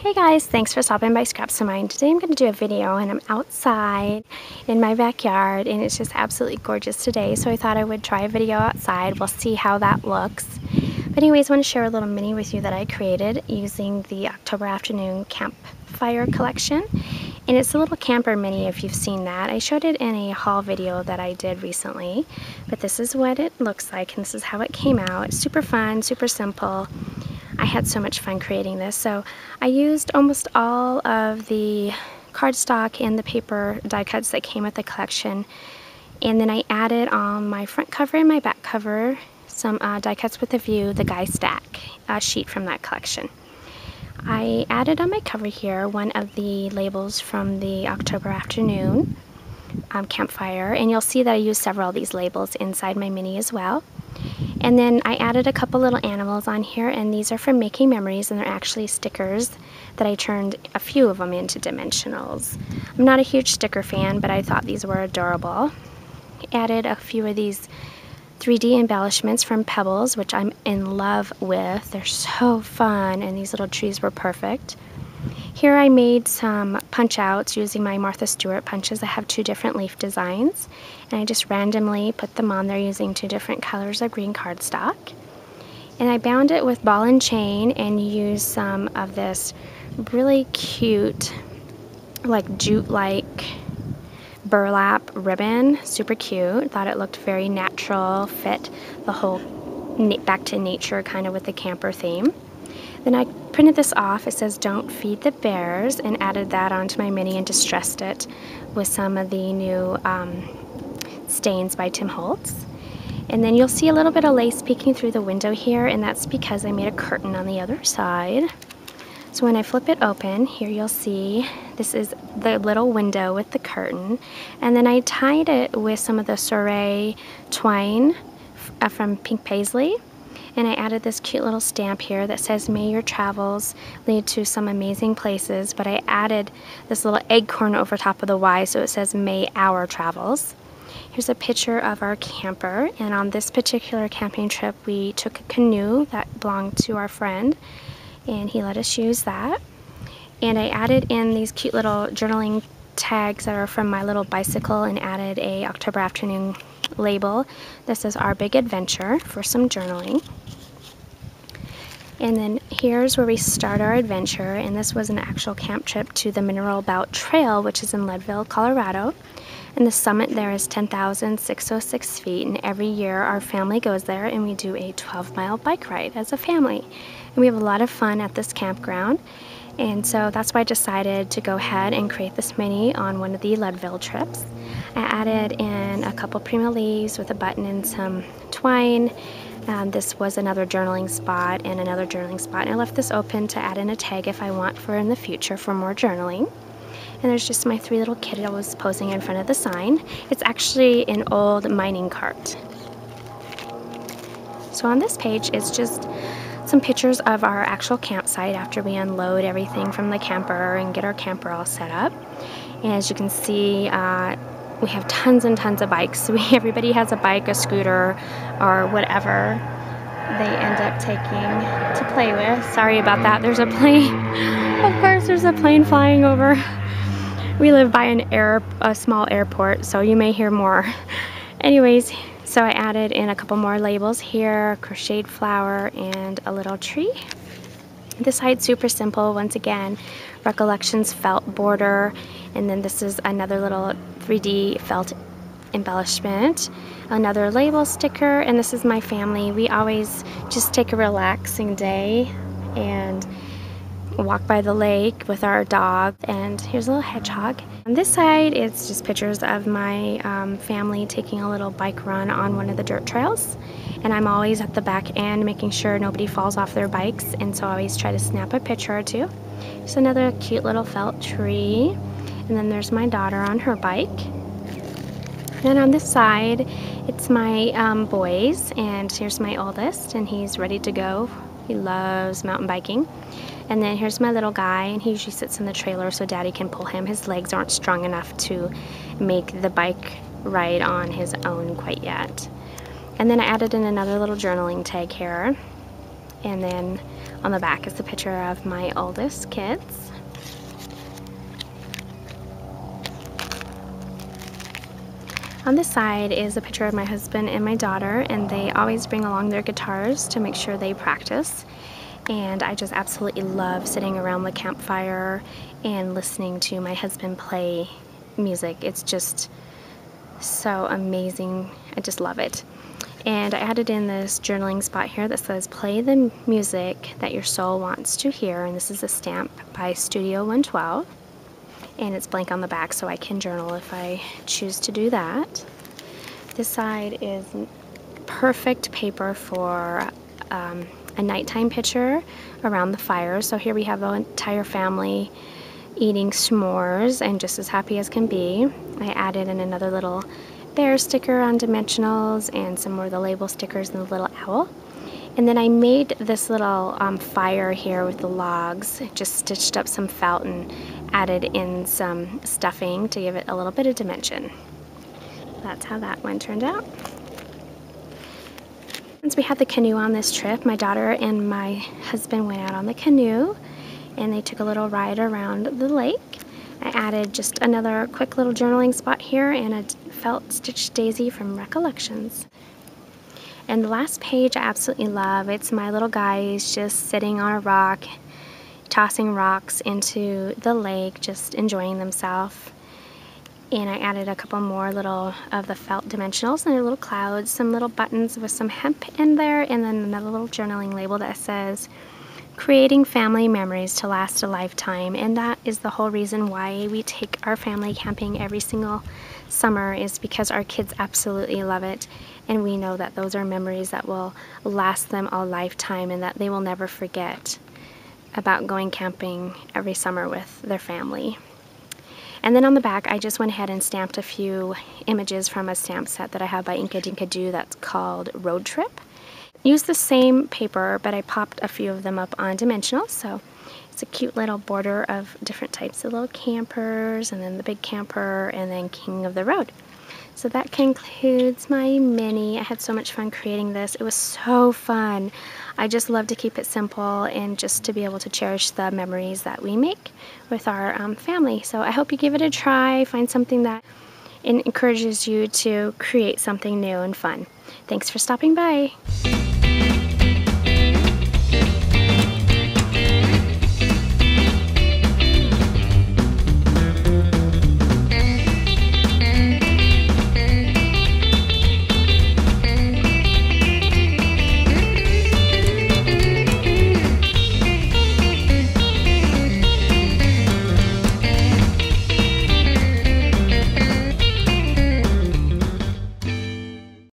Hey guys, thanks for stopping by Scraps of Mine. Today I'm going to do a video and I'm outside in my backyard and it's just absolutely gorgeous today, so I thought I would try a video outside. We'll see how that looks. But anyways, I want to share a little mini with you that I created using the October Afternoon Campfire collection. And it's a little camper mini if you've seen that. I showed it in a haul video that I did recently, but this is what it looks like and this is how it came out. It's super fun, super simple. I had so much fun creating this. So I used almost all of the cardstock and the paper die cuts that came with the collection, and then I added on my front cover and my back cover some die cuts with a view, the Guy Stack sheet from that collection. I added on my cover here one of the labels from the October Afternoon Campfire, and you'll see that I used several of these labels inside my mini as well. And then I added a couple little animals on here, and these are from Making Memories, and they're actually stickers that I turned a few of them into dimensionals. I'm not a huge sticker fan, but I thought these were adorable. Added a few of these 3D embellishments from Pebbles, which I'm in love with. They're so fun, and these little trees were perfect. Here I made some punch outs using my Martha Stewart punches. I have two different leaf designs, and I just randomly put them on there using two different colors of green cardstock. And I bound it with ball and chain and used some of this really cute, like jute-like burlap ribbon. Super cute. Thought it looked very natural, fit the whole back to nature kind of with the camper theme. Then I printed this off. It says "Don't Feed the Bears," and added that onto my mini and distressed it with some of the new stains by Tim Holtz. And then you'll see a little bit of lace peeking through the window here, and that's because I made a curtain on the other side. So when I flip it open, here you'll see this is the little window with the curtain, and then I tied it with some of the Soiree twine from Pink Paisley. And I added this cute little stamp here that says "May your travels lead to some amazing places," but I added this little acorn over top of the Y, so it says "May our travels." Here's a picture of our camper, and on this particular camping trip we took a canoe that belonged to our friend, and he let us use that. And I added in these cute little journaling tags that are from my little bicycle, and added a October Afternoon label that says "Our Big Adventure" for some journaling. And then here's where we start our adventure, and this was an actual camp trip to the Mineral Belt Trail, which is in Leadville, Colorado. And the summit there is 10,606 feet, and every year our family goes there and we do a 12-mile bike ride as a family. And we have a lot of fun at this campground, and so that's why I decided to go ahead and create this mini on one of the Leadville trips. I added in a couple Prima leaves with a button and some twine. This was another journaling spot and another journaling spot, and I left this open to add in a tag if I want for in the future for more journaling. And there's just my three little kiddos posing in front of the sign. It's actually an old mining cart. So on this page is just some pictures of our actual campsite after we unload everything from the camper and get our camper all set up. And as you can see, we have tons and tons of bikes. Everybody has a bike, a scooter, or whatever they end up taking to play with. Sorry about that. There's a plane. Of course, there's a plane flying over. We live by a small airport, so you may hear more. Anyways, so I added in a couple more labels here, a crocheted flower, and a little tree. This side's super simple. Once again, Recollections felt border, and then this is another little 3D felt embellishment, another label sticker, and this is my family. We always just take a relaxing day and walk by the lake with our dog. And here's a little hedgehog. On this side, it's just pictures of my family taking a little bike run on one of the dirt trails. And I'm always at the back end making sure nobody falls off their bikes, and so I always try to snap a picture or two. Just another cute little felt tree. And then there's my daughter on her bike. And then on this side, it's my boys, and here's my oldest, and he's ready to go. He loves mountain biking. And then here's my little guy, and he usually sits in the trailer so Daddy can pull him. His legs aren't strong enough to make the bike ride on his own quite yet. And then I added in another little journaling tag here. And then on the back is the picture of my oldest kids. On this side is a picture of my husband and my daughter, and they always bring along their guitars to make sure they practice. And I just absolutely love sitting around the campfire and listening to my husband play music. It's just so amazing. I just love it. And I added in this journaling spot here that says play the music that your soul wants to hear, and this is a stamp by Studio 112, and it's blank on the back so I can journal if I choose to do that. This side is perfect paper for a nighttime picture around the fire. So here we have the entire family eating s'mores and just as happy as can be. I added in another little bear sticker on dimensionals and some more of the label stickers and the little owl. And then I made this little fire here with the logs. Just stitched up some felt and added in some stuffing to give it a little bit of dimension. That's how that one turned out. Since we had the canoe on this trip, my daughter and my husband went out on the canoe and they took a little ride around the lake. I added just another quick little journaling spot here and a felt stitched daisy from Recollections. And the last page I absolutely love. It's my little guys just sitting on a rock, tossing rocks into the lake, just enjoying themselves. And I added a couple more little of the felt dimensionals and little clouds, some little buttons with some hemp in there, and then another little journaling label that says creating family memories to last a lifetime. And that is the whole reason why we take our family camping every single summer, is because our kids absolutely love it, and we know that those are memories that will last them a lifetime and that they will never forget about going camping every summer with their family. And then on the back, I just went ahead and stamped a few images from a stamp set that I have by Inka Dinka Doo that's called Road Trip. Use the same paper, but I popped a few of them up on dimensional, so it's a cute little border of different types of little campers, and then the big camper, and then King of the Road. So that concludes my mini. I had so much fun creating this. It was so fun. I just love to keep it simple and just to be able to cherish the memories that we make with our family. So I hope you give it a try. Find something that encourages you to create something new and fun. Thanks for stopping by.